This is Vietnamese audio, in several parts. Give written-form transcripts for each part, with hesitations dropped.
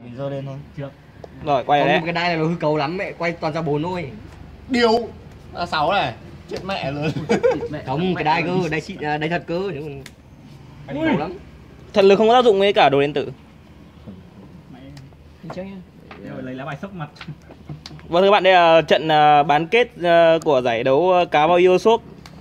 Mình dơ lên thôi. Trước. Rồi quay lại đấy. Cái đai này nó hư cấu lắm mẹ, quay toàn ra 4 thôi. Điều 6 này. Chết mẹ luôn. Không, cái đai cơ, đai thật cơ chứ còn cấu lắm. Thần lực không có tác dụng với cả đồ điện tử. Rồi lấy lá bài sốc mặt. Vâng thưa các bạn, đây là trận bán kết của giải đấu cá voi Euroshop.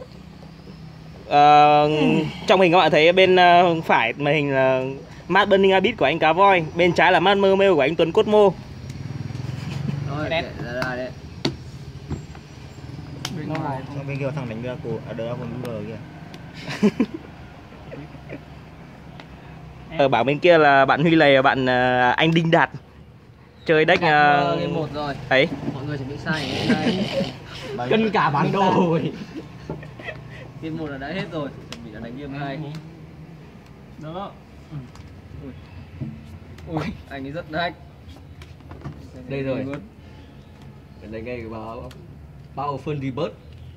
Trong hình các bạn thấy bên phải màn hình là Mad Burning Abyss của anh cá voi, bên trái là Mad Mermaid của anh Tuấn Cosmo. Rồi, ra đấy. Bên kia thằng đánh Draco, Dragon Boomer kìa. Ở bảng bên kia là bạn Huy Lầy và bạn anh Đinh Đạt chơi deck game 1 rồi. ấy. Mọi người chuẩn bị sai đây. Cân cả bản đồ rồi. Game 1 là đã hết rồi, chuẩn bị là đánh game 2. Đó. Ui, anh ấy rất hack. Đây rồi. Đây ngay cái bao phân rebirth.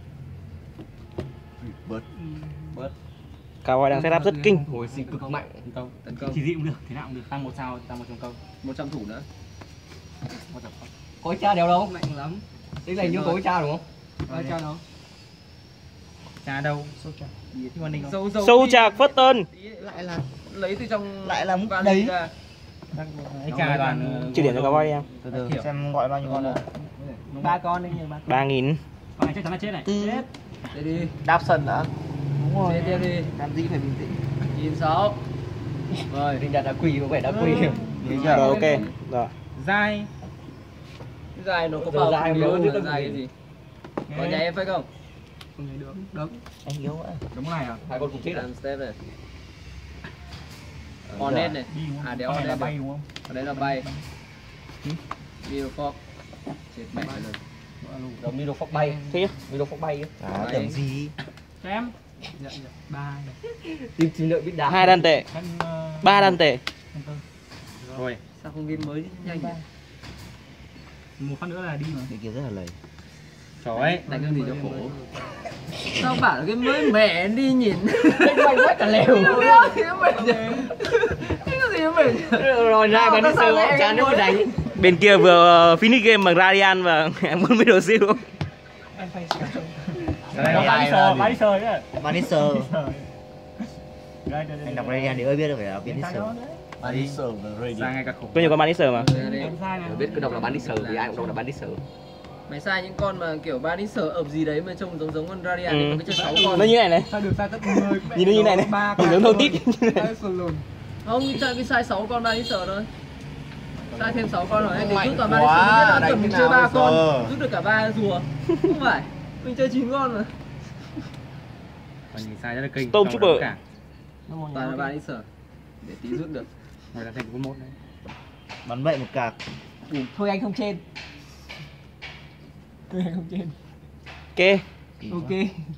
Bớt. Cá voi đang setup rất kinh. Hồi sinh cực mạnh. Tấn công. Chỉ gì cũng được, thế nào cũng được. Tăng 1 sao, tăng 1 trong câu. 100 thủ nữa. 100 câu. Có cha đéo đâu? Mạnh lắm. Cái này như có cha đúng không? Ai cha nó? Cha đâu? Sâu cha. Sâu Trạc Phất Tân. Lại là lấy từ trong Lại là mức đấy. ra. Cái cha toàn Chỉ điểm cho cá voi đi em. Từ từ xem gọi bao nhiêu con nữa. 3 con đấy, nhiều 3.000. con này chắc chắn là chết này. Chết. Đây đi. Đáp sân đã. Đúng rồi. Tiếp đi. Làm gì phải bình tĩnh. 96. Rồi, Đinh Đạt đã quỳ, có vẻ đã quỳ. Rồi ok. Rồi. Dai. Cái dài nó có bao dài nhiêu mà. nữa dài cái gì? Có nhà em phải không? Không thấy được. Được. Anh yếu quá. Đúng này à? Hai con cùng chết à? Step này. Hornet này. À đéo Con này là Hornet bay này. đúng không? Ở đây là bay. Middle Fox. Chết mẹ rồi. Đồng Middle Fox bay. Thế á? Middle Fox bay. Tưởng gì. Cho em. Dạ, 3 này. Team lợi biết đá. 2 đan tệ. 3 đan tệ. Rồi. Sao không game mới nhanh vậy? Một phát nữa là đi mà. Bên kia rất là lầy. Trời ơi. Đánh cái gì cho khổ. Sao bảo là cái mới mẹ đi nhìn. Đánh bay quá cả lều. Cái gì mệt. Rồi ra bắn sơ chán nó đánh. Bên kia vừa finish game bằng Radiant và 40 độ siêu. Anh phải sửa. Đây là Banisher đấy. Vanisher. Đây. Anh đọc Radiant thì ơi biết được phải là Vanisher. Vanisher và Sang Radiant. ngay cả khủng. Có nhiều con Banisher mà. Biết cứ đọc là Banisher thì ai cũng đọc là Banisher. Mày sai những con mà kiểu Banisher ập gì đấy mà trông giống con Radiant thì có cái chơi 6 con. Nó như này này. Sao được sai tất 10. Nhìn nó như này này. Nhìn giống thâu tít. Không, cái size 6 con Banisher thôi. Sai thêm 6 con rồi anh Mạnh rút toàn quá, Banisher, đánh cầm thế chơi nào 3 bây con, giờ? rút được cả 3 rùa. Không phải, mình chơi 9 con mà. Còn nhìn sai rất là kinh. Stormtrooper. Toàn là Banisher. Để tí rút được. Rồi là thành con 1 đấy. Bắn vậy một cạc. Thôi anh không trên. Thôi anh không trên. Ok. Ok.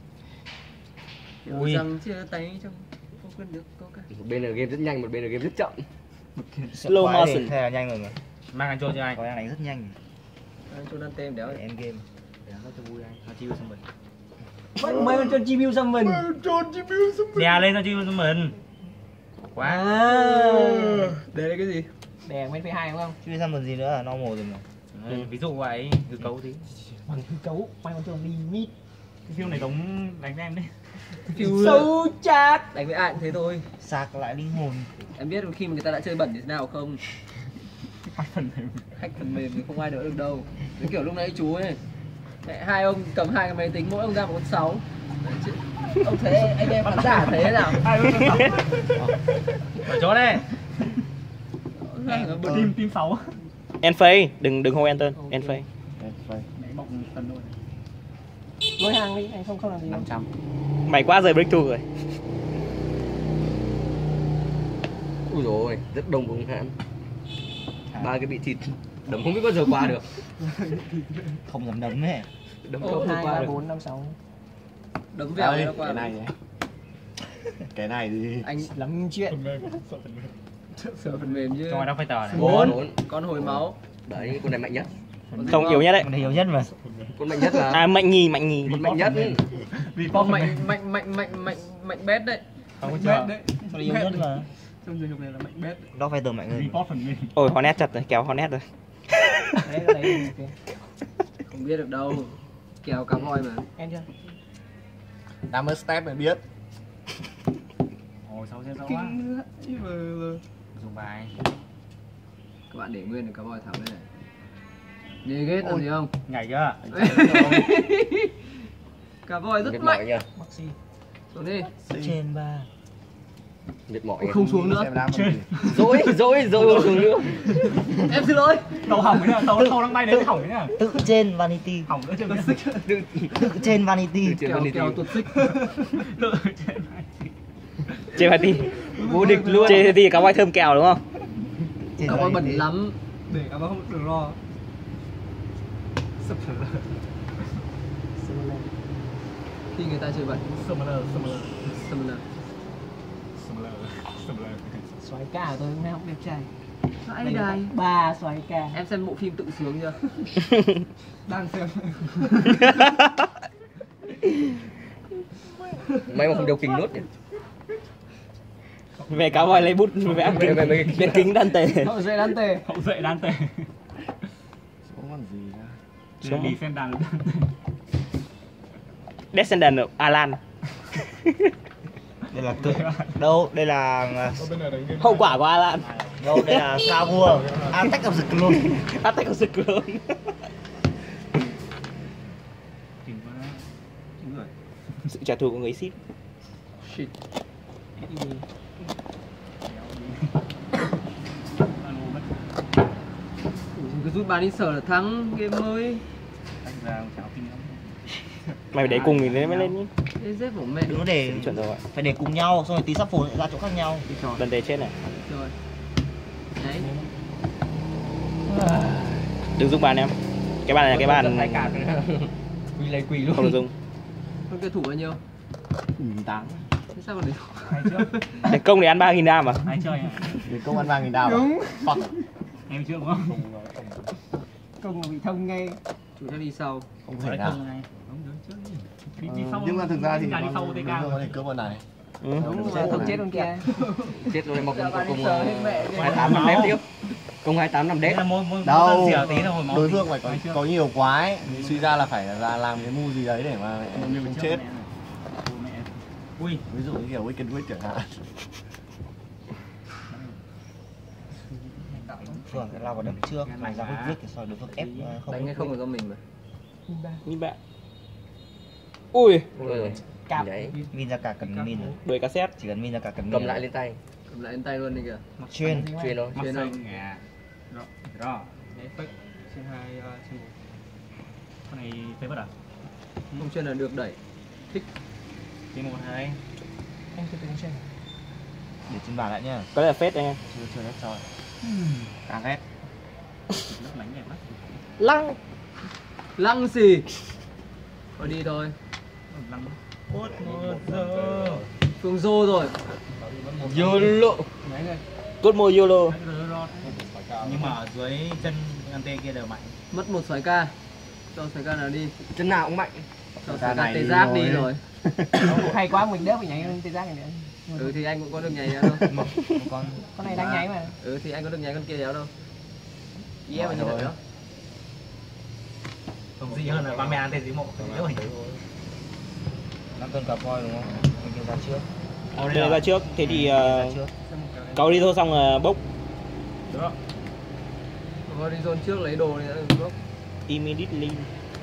Ui. Rằng chia tay trong không quên được có cả. Một bên là game rất nhanh, một bên là game rất chậm. Slow motion. Thế là nhanh rồi mà. Mang anh cho anh. Có đang đánh rất nhanh. Anh cho ăn tem đéo. Em game. Để nó cho vui anh. Nó chiêu xong mình. Mấy con cho chibiu xong mình. Đè lên cho chiêu xong mình. Quá. Đây là cái gì? Đè mấy phẩy 2 đúng không? Chưa xong còn gì nữa là normal rồi mà. Ví dụ vậy, hư cấu tí. Bằng hư cấu, may con trường đi mít. Cái phiêu này giống đánh với em đấy. Sâu chát. Đánh với ai cũng thế thôi. Sạc lại linh hồn. Em biết khi mà người ta đã chơi bẩn thì thế nào không? Hack phần mềm. Hack phần mềm thì không ai đỡ được đâu. Cái kiểu lúc nãy chú ấy. Mẹ, hai ông cầm hai cái máy tính, mỗi ông ra một con 6. Ông thấy anh em khán giả thấy thế nào? Ở chỗ đây. Bật Team 6. Enfay, đừng hold enter. Enfay. Mẹ bọc phần luôn. Lôi hàng đi, anh không làm gì. 500. Mày quá rời breakthrough rồi. Ui rồi, rất đông bóng hãn. Ba cái bị thịt đấm không biết bao giờ qua được. Không dám đấm ấy. Đấm không 2, qua 3, được. 4, 5, 6. Đấm vèo nó qua. Cái này này. Cái này thì Anh Lắm chuyện. sợ phần mềm chứ. Cho ai đọc phải tờ này. 4 con hồi máu. Đấy, con này mạnh nhất. Không yếu nhất đấy. con này yếu nhất mà. Con mạnh nhất là Mạnh nhì. con mạnh nhất. Vì Con mạnh bét đấy. Không có Bét chưa. đấy. Con này yếu nhất mà. Trong trường hợp này là mạnh bét. Đó phải tờ mạnh hơn. report phần mình. Ôi Hornet chặt rồi, kéo Hornet rồi. Đấy cái đấy ok. Không biết được đâu. Kéo cá voi mà. Em chưa? Đã mất step mới biết. Ôi sao xem rõ quá. Dùng bài. Các bạn để nguyên được cá voi thảo đây này. Đi ghét làm gì không? Nhảy chưa? Cá voi rất Mệt mạnh. mỏi nhờ. Maxi. Xuống đi. Trên 3. Mệt mỏi. Không xuống nữa. Dỗi không xuống nữa. Em xin lỗi. Tàu hỏng cái nào, tàu đang bay đến hỏng cái nào. Tự trên vanity. Hỏng nữa chưa biết. Tự trên vanity. Kéo tuột xích. Tự trên này. Chê Party. Vô địch luôn. Chê Party cá voi thơm kèo đúng không? Cá voi bẩn lắm. Để cá voi không được lo. Khi người ta chơi vậy. Summoner. Summoner. Xoáy ca tôi cũng không đẹp trai. Anh đài. 3 xoáy ca. Em xem bộ phim tự sướng chưa? Đang xem. May mà không đeo kính nốt nhỉ. Về cá voi lấy bút vẽ bên kính đan tề. Hậu duệ đan tề. Hậu duệ đan tề. Không còn gì nữa. Xuống đi xem đàn. Descendant of Alan. Đây là tự đâu, đây là Hậu quả của Alan. đâu, đây là sao vua. Attack of the Clone. Attack of the Clone. Kinh quá. Sự trả thù của người ship. Shit. Cứ rút bàn đi sở là thắng game mới. Đánh ra cháo kinh lắm. Mày phải để cùng thì mới lên nhỉ. Ê dép của mẹ. Đừng có để, Chuẩn rồi. phải để cùng nhau, xong rồi tí sắp phồn lại ra chỗ khác nhau. Đần tề chết này. Rồi. Đấy. Đừng dùng bàn em. Cái bàn này là cái bàn Quỳ lấy quỳ luôn. không được dùng. Con kia thủ bao nhiêu? 8. Thế sao còn để thủ? Ai trước? Để công để ăn 3.000 đam à? Ai chơi à? Để công ăn 3.000 đào. Đúng. Fuck. Em chưa đúng không? Công mà bị thông ngay. Chủ sẽ đi sau. Không Phải thể nào. không này. Đúng trước đi. Đi sau. Nhưng mà thực ra thì đi sau TK. có thể cướp con này. Ừ. Đúng rồi, không chết con kia. Chết rồi một Dạ, công đi sờ hết mẹ. 28 năm đép tiếp. Công 28 năm đép. Đấy là môn Đâu, xỉa tí rồi máu. đối phương phải có nhiều quá ấy. Suy ra là phải là làm cái move gì đấy để mà không chết. Ui, Ví dụ như kiểu Wicked Witch chẳng hạn. Phương sẽ lao vào đấm trước, này ra Wicked Witch thì sau đối phương ép không. Đánh hay không là do mình mà. Nhìn bạn. Ui, Cạp. Min ra cả cần min, đuổi cassette. chỉ cần min ra cả cần min. Cầm lại lên tay, Cầm lại lên tay luôn đi kìa. Chuyên. truyền thôi. mắt Trên xanh à. Rồi. Đấy, fake. Trên 2, trên 1. Con này phế bất à? Không chân là được đẩy. Trên 1 2. Anh cứ tính trên. Để trên bàn lại nhá. Có lẽ là phết anh em. Chưa hết rồi. Càng hết. Nước đánh đẹp lắm. Lăng. Lăng xì. Thôi đi thôi. Lăng. Cốt một giờ. Phương Dô rồi. YOLO. Đấy rồi. Cốt môi YOLO. Nhưng mà ở dưới chân ante kia đều mạnh. Mất một xoáy ca. Cho xoáy ca nào đi. Chân nào cũng mạnh. Cho Xoáy xoáy ca ca này tê đi giác rồi. đi rồi. Hay quá mình đỡ phải nhảy lên tê giác này nữa. Ừ thì anh cũng có được nhảy đéo đâu. Con Con này đang nháy mà. Ừ thì anh có được nhảy con kia đéo đâu. Ý em là như vậy đó. Không gì hơn là ba mẹ ante dưới mộ. Nếu mà 5 cân cà voi đúng không? Mình kêu ra trước. Đây ra trước, thế thì Ra trước. cậu đi thôi xong bốc đúng không? Horizon trước lấy đồ này đã được bốc. immediately.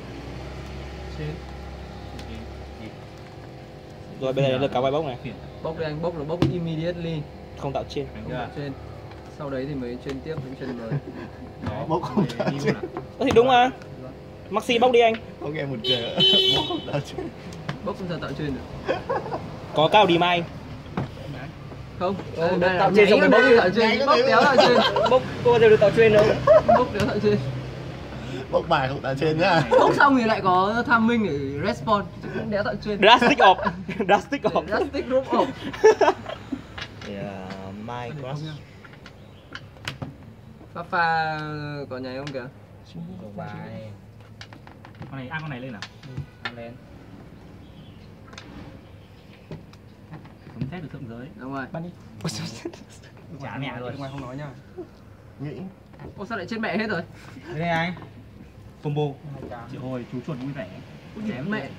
Rồi bây giờ đến lượt cá voi bốc này, Bốc đi anh, bốc là bốc immediately. không tạo trên. Không phải trên. Sau đấy thì mới trên tiếp đến chân mới. Bốc không ra trước. Thì đúng mà. Maxi bốc đi anh. Ok một cười. Bốc không ra trước. Bốc không sao tạo trên được. Có cao đi mai. Không. Tạo trên xong rồi bốc tạo trên, bốc đéo tạo trên. Bốc có bao giờ được tạo truyền đâu. Bốc đéo tạo trên. Bốc bài không ra trên nhá. Bốc xong thì lại có tham minh để respawn, chứ cũng đéo tạo trên. Drastic off. Drastic off. Drastic drop off. Thì Mai Cross. Pha có nhảy không kìa? Cầu bài. Con này ăn con này lên nào. Ăn lên. Không xét được thượng giới. Đúng rồi. Bắn đi. Trả mẹ rồi. Ngoài không nói nha. Nghĩ. Ô sao lại chết mẹ hết rồi? Đây đây anh. Combo. Chị ơi, chú chuột vui vẻ. Chém mẹ.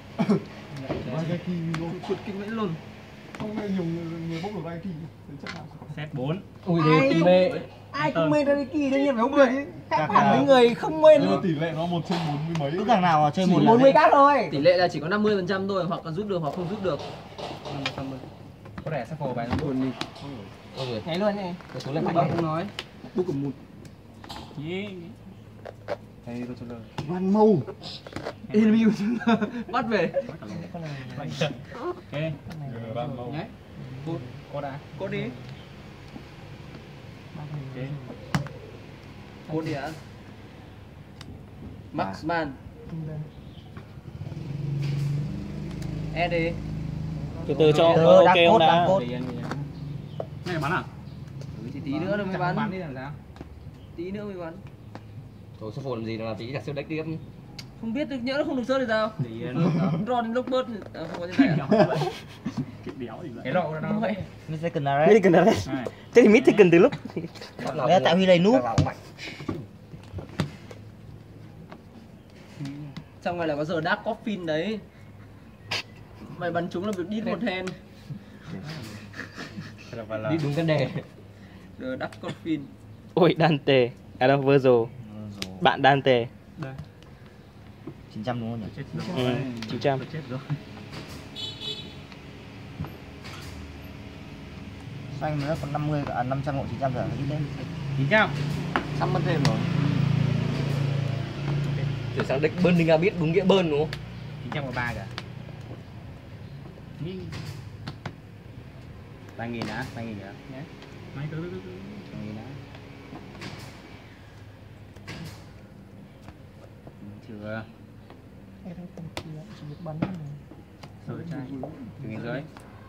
Chuột kinh vãi luôn. Không nghe nhiều người bốc được vai kỳ. Set 4. Ui thế mê. Ai cũng mê Rariki đương nhiên phải không được chứ. Khác hẳn với người không mê Nhưng mà nữa. tỷ lệ nó 1/40 mấy. Cứ thằng nào chơi một 40 cát thôi. Tỷ lệ là chỉ có 50% thôi, hoặc là rút được hoặc không rút được. Có rẻ sắp phổ bài Buồn đi. Nhảy luôn đi. cái số lần Bác không nói. Bút cầm một. Hay tôi trả lời. Văn mâu. Enemy của chúng ta bắt về. Ok. Văn mâu. Nhé. có đã. Cốt đi. Cốt đi ạ. Maxman. E đi. Từ từ cho ok không đã. Này bắn à? Thì tí nữa nó mới bắn. Bắn đi làm sao? Tí nữa mới bắn. Thôi sắp phổ làm gì là tí đặt siêu deck tiếp. Không biết được, nhỡ nó không được sớt thì sao? Thì Ron lúc bớt không có thế này à? cái đéo gì vậy? Cái rộ đâu. Vậy. Mythical Arrest. Thế thì Mythical từ lúc. Đấy tạo huy đầy nút. Trong này là có giờ Dark Coffin đấy. Mày bắn chúng là việc đít một hand. Đi đúng vấn đề. Giờ Dark Coffin. Ôi Dante. À đâu Virgil. Bạn Dante. 900 đúng không nhỉ? Chết Ừ, rồi. 900. Chết rồi. Xanh nữa còn 50 à 500 hoặc 900 rồi ít lên. 900. Sắp mất thêm rồi. Chuyển sang deck Burning Abyss đúng nghĩa burn đúng không? 903 cả. 3.000 đã, 3.000 nữa. Nhé. Mấy cứ 3.000 đã. Chưa. Em đang cầm kia chỉ biết bắn thôi. Rồi trai. 1.000 rưỡi.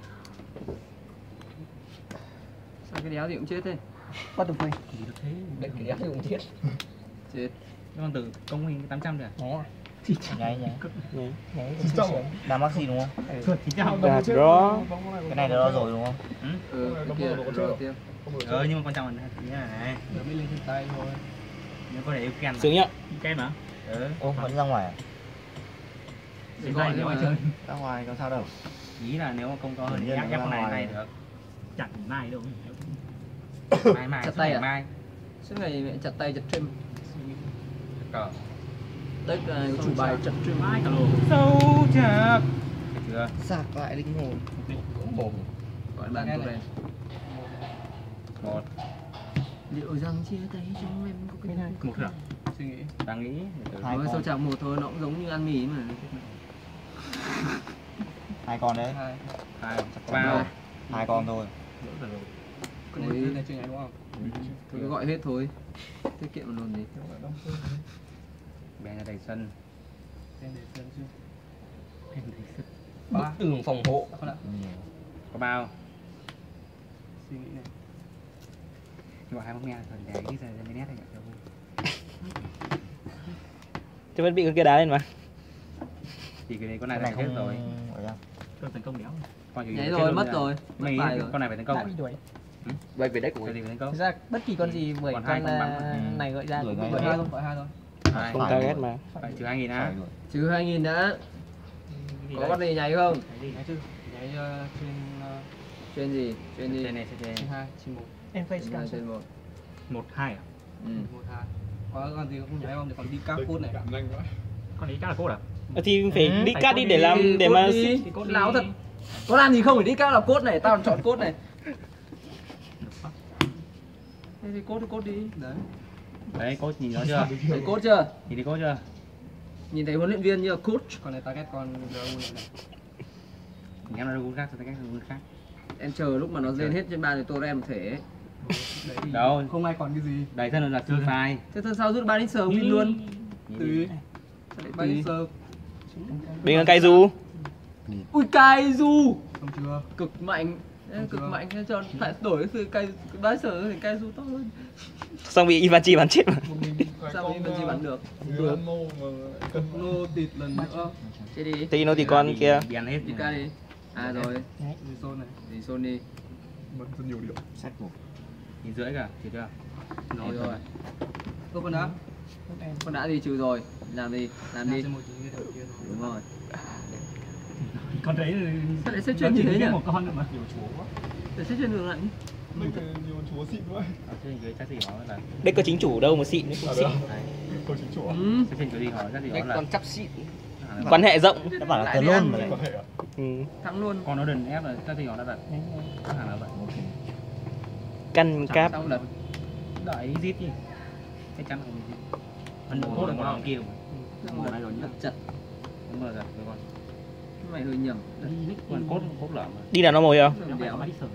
Sao cái đéo thì cũng chết thế? Qua tụi mình. Gì được thế? Deck cái đéo thì cũng chết. Chết. Cái con từ công hình 800 rồi à? Nhảy à? Nháy nhá. Nhảy. Đam maxi đúng không? Chuột 900. Đạt đó. Cái này đó rồi đúng không? Cái kia rồi tiếp. Nhưng mà quan trọng là như này này. Giờ mới lên trên tay thôi. Nhưng có để yêu ken mà. Sướng nhá. Ken mà. Ô vẫn ra ngoài à? Để gọi nếu mà mà chơi. Ra ngoài có sao đâu. ý là nếu mà công to hơn Tự nhiên ép nó con này ra này ngoài. được. Chặt mai đâu. Mai Chặt tay à? mai. Suốt ngày mẹ chặt tay chặt trim. Cờ. Đấy là chủ bài chặt trim. Mai cả lồ. Sâu chặt. Chưa. Sạc lại linh hồn. Cũng bồm. Gọi bạn tôi đây. 1. Liệu rằng chia tay trong em có cái này? 1 rồi. Suy nghĩ. Đang nghĩ. Hai Nói con. sâu chạm một thôi, nó cũng giống như ăn mì mà. 2 con đấy. 2. Vào. 2 con thôi. Cái này này chưa nhảy đúng không? Thôi cứ gọi hết thôi. Tiết kiệm luôn gì. Bè ra đầy sân. Tên để sơn chưa? Bè đầy sân. Bức tường phòng hộ. Có bao. Suy nghĩ này. Gọi 2 bóng me rồi để đi ra mấy nét này. Chứ vẫn bị con kia đá lên mà. Thì cái này con này Cái là này hết không rồi. ấy à? Con tấn công đéo. Con chỉ Nhảy chết rồi, luôn mất rồi. rồi. Mày Mất bài rồi. con này phải tấn công Đã rồi. bị đuổi. Vậy về deck của Cái gì mình. phải tấn công? Thực ra bất kỳ con gì bởi Còn con hai con bắn mà. này gọi ra Đuổi cũng ngay. bị Gọi đuổi. hai thôi, gọi hai thôi. Hai. Không target mà. Phải trừ 2.000 á. Trừ 2.000 đã. Có con gì nhảy không? Nhảy chứ. Nhảy trên Chuyên gì? Chuyên gì? Trên này sẽ trên 2, trên 1. Em face Chuyên cam. trên 1. 1 2 à? 1. 1 2. Có con gì không nhảy không? Để còn đi các cốt này. Con ấy chắc là cốt à? Thì phải đi phải cắt cốt đi đi, để làm để Cốt mà đi. Thì cốt đi. Láo thật. Có làm gì không phải đi các là cốt này, tao chọn cốt này. Thế thì cốt đi. Đấy. Đấy, cốt nhìn nó chưa? Thấy cốt chưa? Nhìn thấy cốt chưa? Nhìn thấy huấn luyện viên như là coach. Con này target con Raul này. Nhắm là rule khác, tôi cách rule khác. Em chờ lúc mà nó lên hết trên bàn thì tôi em thể. Đấy thì Đâu? không ai còn cái gì. Đầy thân là free fire. Thế thôi sao rút 3 lít sờ win luôn? Tùy. Sao lại Bay tùy? sơ. bên con Kaiju. Ui Kaiju. Không chưa? Cực mạnh. Không Cực chưa? mạnh thế cho phải đổi từ cây bá sở thì Kaiju tốt hơn. Xong bị Ivanchi bắn chết mà. Sao mình chỉ bắn được? Nô tịt lần nữa. Chết đi. Thì nó thì con kia. Biến hết. Đi ca đi. À rồi, Zone này. thì Sony. Mất rất nhiều điểm. Sách một. Nhìn rưỡi cả, hiểu chưa? Rồi rồi. Ô con đã. Con đã gì trừ rồi. Làm đi, làm đi. Thêm một tí cái đầu kia thôi. Đúng rồi. Con đấy Sao lại xếp chuyên như thế nhỉ? một con nữa mà nhiều chúa quá. Để xếp chuyên ngược lại. Mình phải nhiều chúa xịn quá. Ở trên dưới chắc gì đó là Đây có chính chủ đâu mà xịn mới không xịn. Có chính chủ à? Ừ. trên cái gì hỏi chắc gì đó là Con chắp xịn. Quan hệ rộng. Đã bảo là Lại tờ đi lôn ăn. mà lại. Có thể à? Ừ. Thắng luôn. con nó đừng ép là chắc gì đó là đặt hàng là vậy. Căn cáp. Xong lật. Đợi zip đi. Chắc chắn không zip. Mình cốt được con kia mà. Lật chặt. Đúng rồi rồi con. Mày hơi nhầm. Còn cốt lợn mà. Đi nào nó mồi không? Đéo.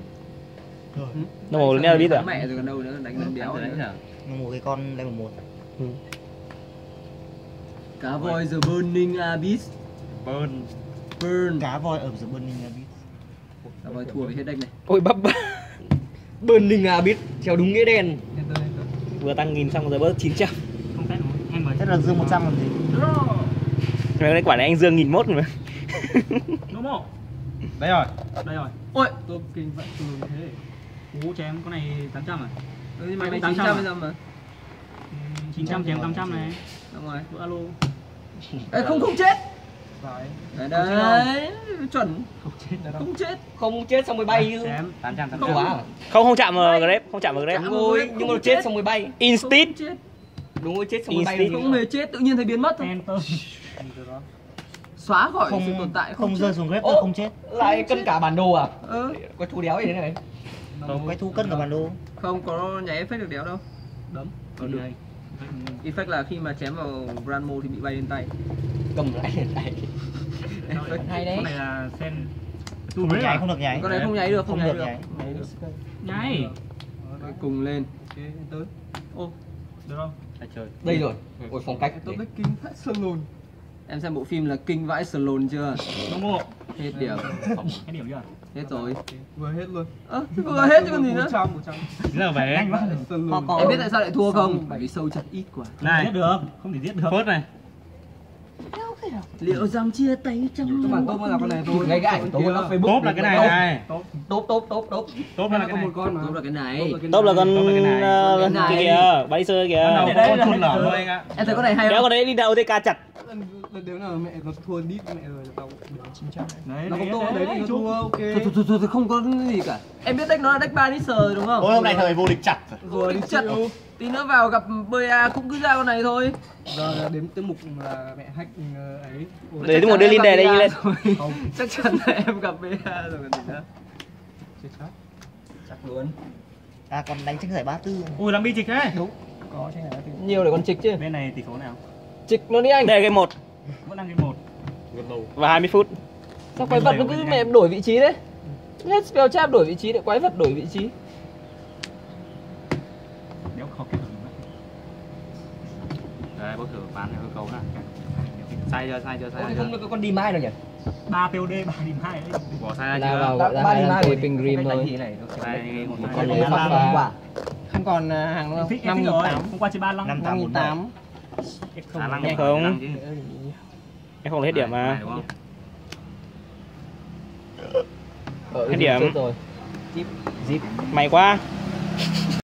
Nó mồi lên biết rồi. Mẹ rồi còn đâu nữa đánh lên đéo đấy nữa. là Nó một cái con level 1. Cá voi the burning abyss. burn. Burn. Cá voi ở The Burning Abyss. Cá voi thua vì hết deck này. Ôi bắp. Burning Abyss theo đúng nghĩa đen. Enter. Vừa tăng 1000 xong rồi bớt 900. Không phép em mới Chắc là dương 100 làm gì. Mấy cái quả này anh Dương 1001 mà. đúng không? Đây rồi. Đây rồi. Ôi. Tôi kinh vậy từ thế. Cú chém con này 800 à? Ừ, nhưng mà mày 800 900 à? bây giờ mà. 900 chém 800 này. Đúng rồi. Bữa alo. Ê, không chết. Phải. Đấy đấy. Chuẩn. Không chết đâu. Không chết. Không chết xong mới bay chứ. Chém 800 Không quá à? Không chạm vào grep, không chạm vào grep. Chạm. Đúng rồi, nhưng mà chết xong mới bay. Instit. Không chết. Đúng rồi, chết xong mới bay. Instinct. Không hề chết, tự nhiên thấy biến mất thôi. Enter. Xóa khỏi sự tồn Không tại không rơi xuống grep Ô. là không chết. Lại cân cả bản đồ à? Có Có chú đéo gì thế này. Quay thu cân cả bản đồ. không có nhảy effect được đéo đâu. Đấm. Còn được. Effect là khi mà chém vào Granmo thì bị bay lên tay. Cầm lại hiện tại. Hay đấy. Con này là sen. Không được nhảy, không được nhảy. Con này không nháy được, không Không nháy được được. nhảy. Không nháy được. Nhảy. Rồi, cùng lên. Ok, enter. Ô, Được không? Phải chơi. Đây rồi. Ôi phong cách. Tôi biết kinh phát sơn lùn. em xem bộ phim là kinh vãi Stallone chưa? Đúng không? Hết điểm. Cái điểm chưa? Hết rồi. Vừa hết luôn. Vừa hết chứ còn gì nữa. 100. Giờ về. Nhanh quá. Sơn Họ lùn. có- Em biết tại sao lại thua không? Bởi vì sâu chặt ít quá. Này. Giết được. Không thể giết được. Phớt này. Liệu rằng chia tay trong Các bạn tốt mới là con này thôi. Ngay cái ảnh tôi nó Facebook. Tốt là cái này này. Tốt. Tốt là cái Có này. một con mà. Tốt là cái này. Tốt là con Tốt là cái này. kia Cái này. kìa, Baliser kìa. Ban đầu có con chun lở thôi anh ạ. Em thấy con này hay Kéo không? con đấy đi đâu TK chặt. Lần đéo nào mẹ nó thua đít mẹ rồi tao 900. Đấy, Nó không tốt đấy thì nó thua ok. Thôi, không có gì cả. Em biết deck nó là deck Banister rồi đúng không? Ôi hôm nay thời vô địch chặt. Vừa đi Chặt. chịu. Tí nữa vào gặp BA cũng cứ ra con này thôi. Giờ là đến tới mục là mẹ hack ấy. Ôi, Để một đưa liên đề đây lên. không. Chắc chắn là em gặp BA rồi còn gì nữa. Chết chắc. Chắc luôn. À còn đánh tranh giải 34. Ui làm bi trịch đấy. Có tranh này. Nhiều để con trịch chứ. Bên này tỷ số nào? Trịch luôn đi anh. Đây là cái 1 Vẫn đang cái 1. và 20 phút. Sao quái vật nó cứ mẹ em đổi vị trí đấy. Hết spell trap đổi vị trí để quái vật đổi vị trí. Nếu khó kết hợp được. Đây, bốc thử bán hư cấu này. Sai chưa. Ôi, không có con đi mai đâu nhỉ? 3 POD 3 điểm 2 đấy. Bỏ sai ra Là vào chưa? gọi ra Ba đi hai mai chơi rồi. ping grim thôi. Sai một Một con con này. đấy phát pha. quả. Không còn hàng đâu. Thích em thích rồi. Hôm qua chơi 35. 5847. Khả năng Em khả không. năng chứ. Em không hết điểm mà. Này, đúng không? Hết điểm. rồi. May quá.